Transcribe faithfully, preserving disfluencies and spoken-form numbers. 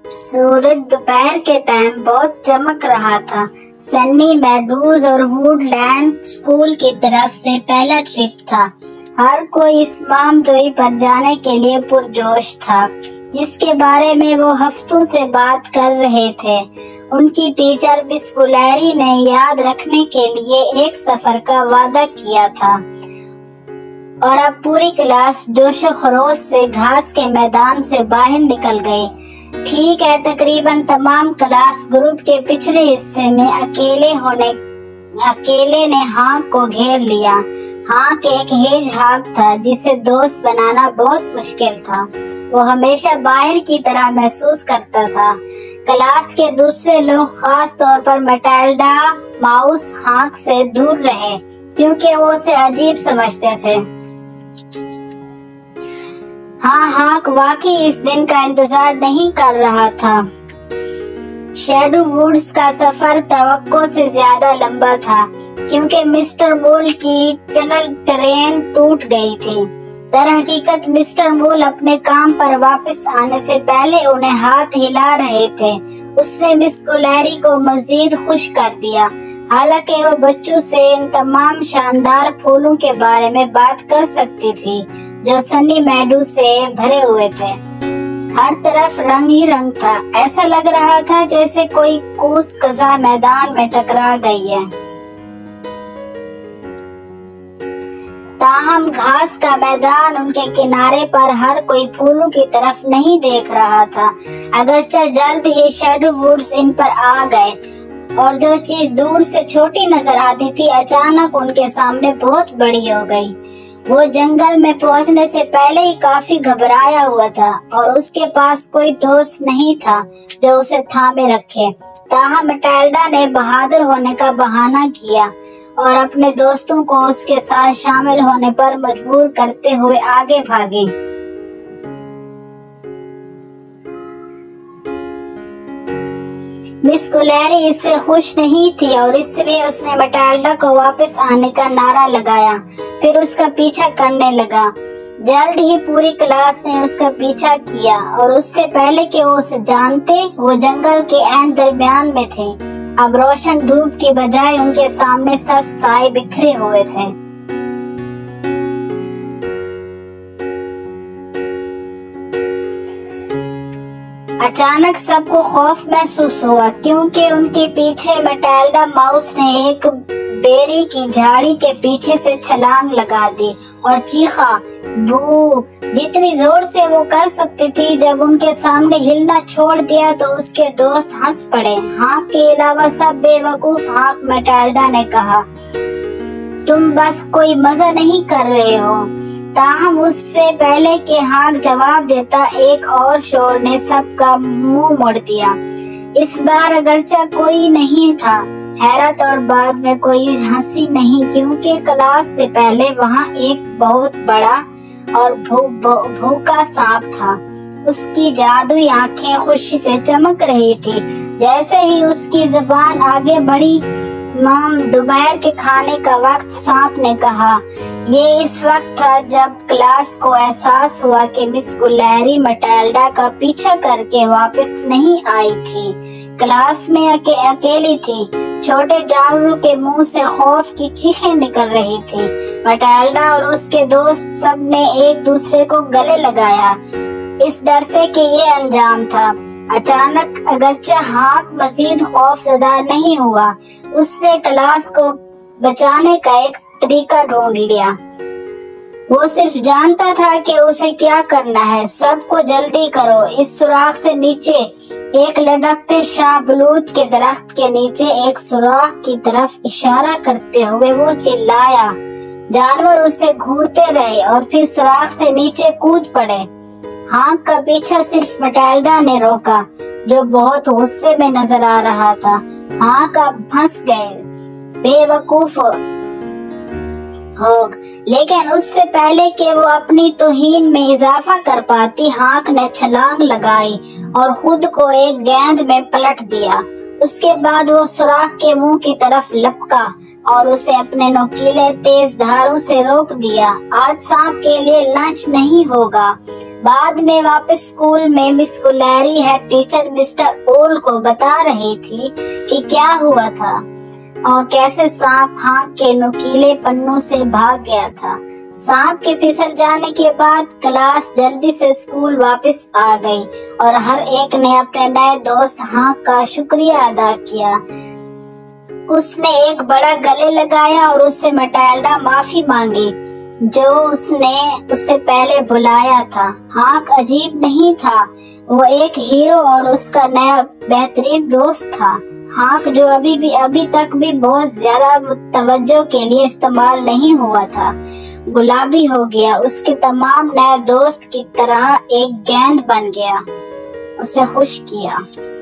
سورج دوپہر کے ٹائم بہت چمک رہا تھا۔ سنی میڈوز اور ووڈ لینڈ اسکول کی طرف سے پہلا ٹرپ تھا۔ ہر کوئی اس مام جوئی پر جانے کے لیے پرجوش تھا، جس کے بارے میں وہ ہفتوں سے بات کر رہے تھے۔ ان کی ٹیچر مس گلیری نے یاد رکھنے کے لیے ایک سفر کا وعدہ کیا تھا، اور اب پوری کلاس جوش و خروش سے گھاس کے میدان سے باہر نکل گئی۔ ٹھیک ہے، تقریباً تمام کلاس گروپ کے پچھلے حصے میں اکیلے ہونے اکیلے نے ہانک کو گھیر لیا۔ ہانک ایک ہیج ہاگ تھا جسے دوست بنانا بہت مشکل تھا۔ وہ ہمیشہ باہر کی طرح محسوس کرتا تھا۔ کلاس کے دوسرے لوگ، خاص طور پر میٹلڈا ماؤس، ہانک سے دور رہے کیونکہ وہ اسے عجیب سمجھتے تھے۔ ہاں، ہانک واقعی اس دن کا انتظار نہیں کر رہا تھا۔ شیڈو ووڈز کا سفر توقع سے زیادہ لمبا تھا کیونکہ مسٹر مول کی ٹنل ٹرین ٹوٹ گئی تھی۔ در حقیقت مسٹر مول اپنے کام پر واپس آنے سے پہلے انہیں ہاتھ ہلا رہے تھے۔ اس نے مس گلیری کو مزید خوش کر دیا، حالانکہ وہ بچوں سے ان تمام شاندار پھولوں کے بارے میں بات کر سکتی تھی جو سنی میڈو سے بھرے ہوئے تھے۔ ہر طرف رنگ ہی رنگ تھا، ایسا لگ رہا تھا جیسے کوئی کوس قزح میدان میں ٹکرا گئی ہے۔ تاہم گھاس کا میدان، ان کے کنارے پر ہر کوئی پھولوں کی طرف نہیں دیکھ رہا تھا، اگرچہ جلد ہی شیڈو ووڈز ان پر آ گئے، اور جو چیز دور سے چھوٹی نظر آتی تھی اچانک ان کے سامنے بہت بڑی ہو گئی۔ وہ جنگل میں پہنچنے سے پہلے ہی کافی گھبرایا ہوا تھا، اور اس کے پاس کوئی دوست نہیں تھا جو اسے تھامے رکھے۔ تاہم میٹلڈا نے بہادر ہونے کا بہانہ کیا اور اپنے دوستوں کو اس کے ساتھ شامل ہونے پر مجبور کرتے ہوئے آگے بھاگی۔ مس گلیری اس سے خوش نہیں تھی اور اس لیے اس نے میٹلڈا کو واپس آنے کا نعرہ لگایا، پھر اس کا پیچھا کرنے لگا۔ جلد ہی پوری کلاس نے اس کا پیچھا کیا، اور اس سے پہلے کہ وہ اسے جانتے، وہ جنگل کے عین درمیان میں تھے۔ اب روشن دھوپ کی بجائے ان کے سامنے صرف سائے بکھرے ہوئے تھے۔ اچانک سب کو خوف محسوس ہوا کیونکہ ان کے پیچھے میٹلڈا ماؤس نے ایک بیری کی جھاڑی کے پیچھے سے چھلانگ لگا دی اور چیخا، بو! جتنی زور سے وہ کر سکتی تھی۔ جب ان کے سامنے ہلنا چھوڑ دیا تو اس کے دوست ہنس پڑے۔ ہانک کے علاوہ سب بے وقوف۔ ہانک، میٹلڈا نے کہا، تم بس کوئی مزہ نہیں کر رہے ہو۔ تاہم اس سے پہلے کہ ہانک جواب دیتا، ایک اور شور نے سب کا منہ موڑ دیا۔ اس بار اگرچہ کوئی نہیں تھا حیرت، اور بعد میں کوئی ہنسی نہیں، کیونکہ کلاس سے پہلے وہاں ایک بہت بڑا اور بھوکا سانپ تھا۔ اس کی جادوئی آنکھیں خوشی سے چمک رہی تھی۔ جیسے ہی اس کی زبان آگے بڑھی، مام، دوپہر کے کھانے کا وقت، سانپ نے کہا۔ یہ اس وقت تھا جب کلاس کو احساس ہوا کہ مس گلیری میٹلڈا کا پیچھا کر کے واپس نہیں آئی تھی۔ کلاس میں اکیلی تھی۔ چھوٹے جانوروں کے منہ سے خوف کی چیخیں نکل رہی تھی۔ میٹلڈا اور اس کے دوست سب نے ایک دوسرے کو گلے لگایا، اس ڈر سے کہ یہ انجام تھا۔ اچانک، اگرچہ ہانک مزید خوف زدہ نہیں ہوا، اس نے کلاس کو بچانے کا ایک طریقہ ڈھونڈ لیا۔ وہ صرف جانتا تھا کہ اسے کیا کرنا ہے۔ سب کو جلدی کرو، اس سوراخ سے نیچے۔ ایک لٹکتے شاہ بلوط کے درخت کے نیچے ایک سوراخ کی طرف اشارہ کرتے ہوئے وہ چلایا۔ جانور اسے گھورتے رہے اور پھر سوراخ سے نیچے کود پڑے۔ ہانک کا پیچھا صرف میٹلڈا نے روکا، جو بہت غصے میں نظر آ رہا تھا۔ ہانک اب پھنس گئے، بے وقوف ہوگ۔ لیکن اس سے پہلے کہ وہ اپنی توہین میں اضافہ کر پاتی، ہانک نے چھلانگ لگائی اور خود کو ایک گیند میں پلٹ دیا۔ اس کے بعد وہ سوراخ کے منہ کی طرف لپکا۔ और उसे अपने नुकीले तेज धारों से रोक दिया। आज सांप के लिए लंच नहीं होगा। बाद में वापस स्कूल में miss Guleri head teacher mister ओल को बता रही थी कि क्या हुआ था और कैसे सांप हाथ के नुकीले पन्नों से भाग गया था। सांप के फिसल जाने के बाद क्लास जल्दी से स्कूल वापस आ गई और हर एक ने अपने नए दोस्त हाक का शुक्रिया अदा किया। उसने एक बड़ा गले लगाया और उससे मैटिल्डा माफी मांगी जो उसने उससे पहले बुलाया था। हाक अजीब नहीं था, वो एक हीरो और उसका नया बेहतरीन दोस्त था। हाक जो अभी भी अभी तक भी बहुत ज्यादा तवज्जो के लिए इस्तेमाल नहीं हुआ था, गुलाबी हो गया। उसके तमाम नए दोस्त की तरह एक गेंद बन गया, उसे खुश किया।